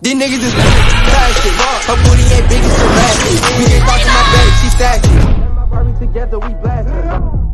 These niggas is plastic. Her booty ain't big as giraffe. We get thoughts in my bed, she sassy. My Barbie together, we blasting.